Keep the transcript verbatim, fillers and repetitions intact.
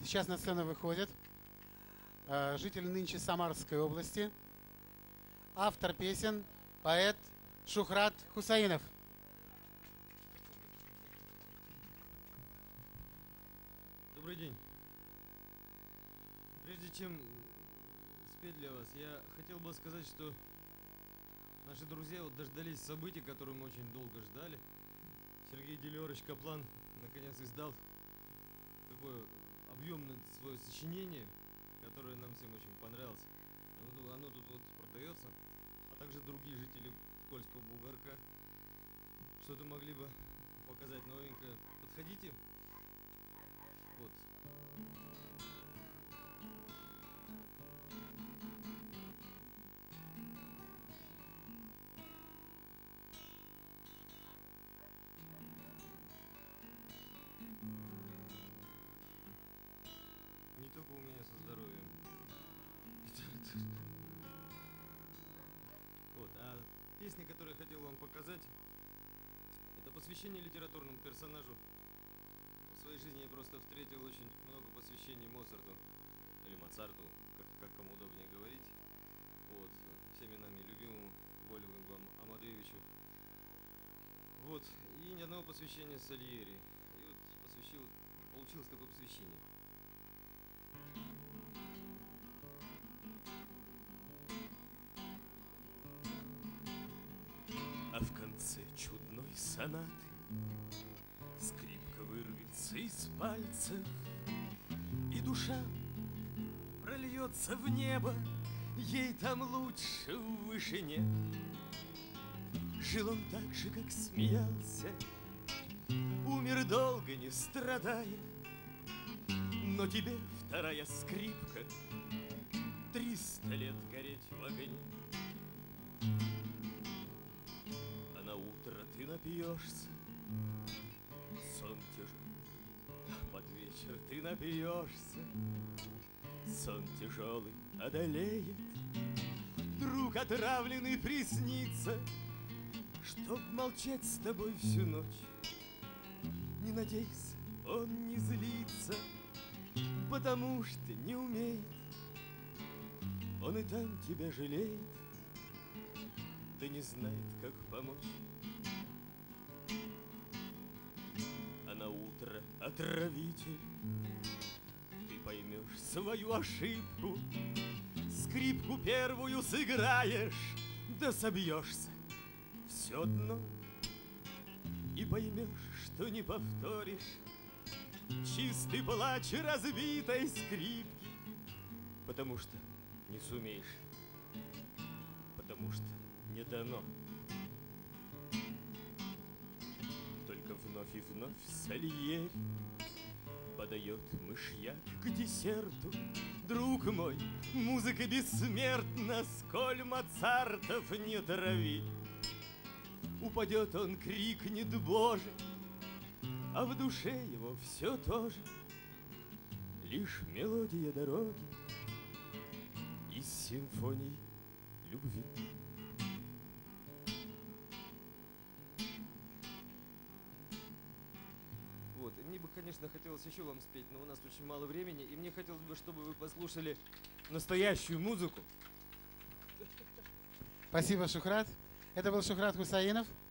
Сейчас на сцену выходит э, житель нынче Самарской области, автор песен, поэт Шухрат Хусаинов. Добрый день. Прежде чем спеть для вас, я хотел бы сказать, что наши друзья вот дождались событий, которые мы очень долго ждали. Сергей Делиорович Каплан наконец издал такое объемное свое сочинение, которое нам всем очень понравилось. Оно, оно тут вот продается, а также другие жители Кольского бугорка что-то могли бы показать новенькое. Подходите. Вот. Не только у меня со здоровьем. Вот, а песня, которую я хотел вам показать, это посвящение литературному персонажу. В своей жизни я просто встретил очень много посвящений Моцарту, или Моцарту, как, как кому удобнее говорить. Вот, всеми нами любимому Вольфгангу Амадеевичу. Вот, и ни одного посвящения Сальери. И вот посвящил, получилось такое посвящение. А в конце чудной сонаты скрипка вырвется из пальцев, и душа прольется в небо, ей там лучше в вышине. Жил он так же, как смеялся, умер долго, не страдая, но тебе вторая скрипка триста лет гореть в огне. А на утро ты напьешься, сон тяжелый, под вечер ты напьешься, сон тяжелый одолеет, друг отравленный приснится, чтоб молчать с тобой всю ночь. Не надейся, он не злится, потому что не умеет, он и там тебя жалеет, да не знает, как помочь. А на утро, отравитель, ты поймешь свою ошибку, скрипку первую сыграешь, да собьешься все дно, и поймешь, что не повторишь чистый плач разбитой скрипки, потому что не сумеешь, потому что не дано. Только вновь и вновь Сальери подает мышьяк к десерту. Друг мой, музыка бессмертна, сколь Моцартов не трави. Упадет он, крикнет Боже, а в душе его все то же, лишь мелодия дороги из симфоний любви. Вот, и мне бы, конечно, хотелось еще вам спеть, но у нас очень мало времени, и мне хотелось бы, чтобы вы послушали настоящую музыку. Спасибо, Шухрат. Это был Шухрат Хусаинов.